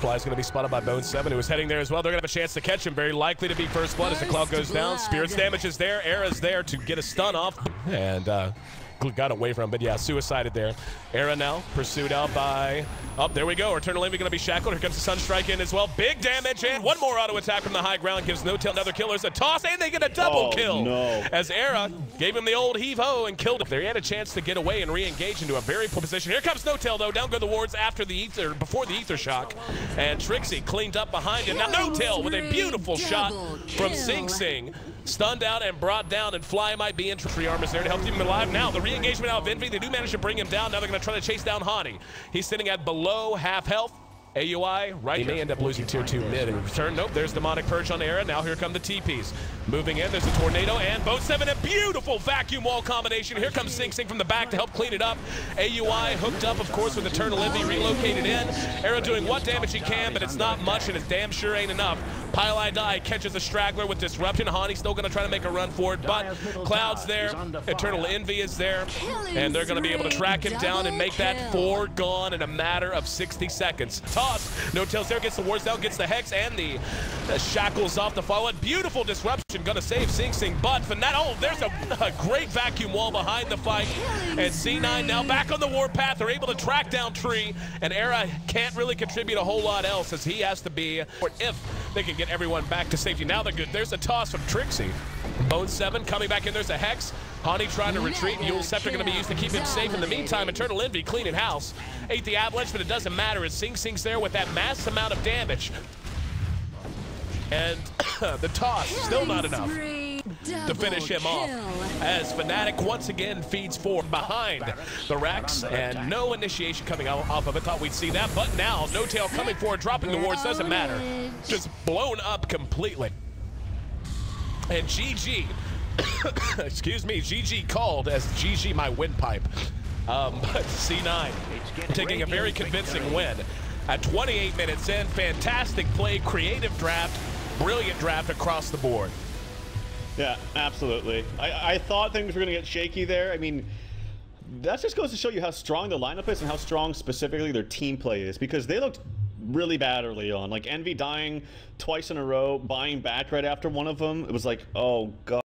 Fly is going to be spotted by Bone 7, who is heading there as well. They're going to have a chance to catch him. Very likely to be first blood as the cloud goes down. Spirit's damage is there. Era's there to get a stun off. And got away from him, but yeah, suicided there. Era now pursued out by... Oh, there we go. Eternal Envy going to be shackled. Here comes the Sunstrike in as well. Big damage, and one more auto attack from the high ground gives No Tail another killers a toss, and they get a double kill. No. As Era gave him the old heave-ho and killed him. There he had a chance to get away and re-engage into a very poor position. Here comes No Tail though. Down go the wards after the ether, before the ether shock, and Trixie cleaned up behind him. Now No Tail with a beautiful shot from Sing Sing. Stunned out and brought down, and Fly might be in. Tree Armor's there to help keep him alive. Now the re-engagement out of Envy. They do manage to bring him down. Now they're going to try to chase down Hani. He's sitting at below half health. AUI, right? He may end up losing tier 2 mid in return. Nope, there's Demonic Purge on Era. Now here come the TPs. Moving in, there's a Tornado, and Bone 7, a beautiful vacuum wall combination. Here comes Sing Sing from the back to help clean it up. AUI hooked up, of course, with Eternal Envy, relocated in. Era doing what damage he can, but it's not much, and it damn sure ain't enough. Pile I Die catches a straggler with Disruption. Hani's still going to try to make a run for it, but Cloud's there. Eternal Envy is there, and they're going to be able to track him down and make that 4 gone in a matter of 60 seconds. Toss. No Tail's there, gets the wards down, gets the Hex, and the shackles off the follow-up. Beautiful Disruption, going to save Sing Sing, but from that, oh, there's a great vacuum wall behind the fight, and C9 now back on the warpath. They're able to track down Tree, and Era can't really contribute a whole lot else as he has to be, or if they can get everyone back to safety. Now they're good. There's a toss from Trixie. Bone 7 coming back in. There's a Hex. Hani trying to retreat. Yule Scepter going to be used to keep him safe. In the meantime, Eternal Envy cleaning house. Ate the Avalanche, but it doesn't matter as Sing Sing's there with that mass amount of damage. And the toss, still not enough to finish him off. As Fnatic once again feeds forward behind the Rex, and no initiation coming off of it. Thought we'd see that, but now No Tail coming forward, dropping the wards, doesn't matter. Just blown up completely. And GG, excuse me, GG called as GG my windpipe. But C9 taking a very convincing win. At 28 minutes in, fantastic play, creative draft, brilliant draft across the board. Yeah, absolutely. I thought things were going to get shaky there. I mean, that just goes to show you how strong the lineup is and how strong specifically their team play is, because they looked really bad early on. Like Envy dying twice in a row, buying back right after one of them. It was like, oh God.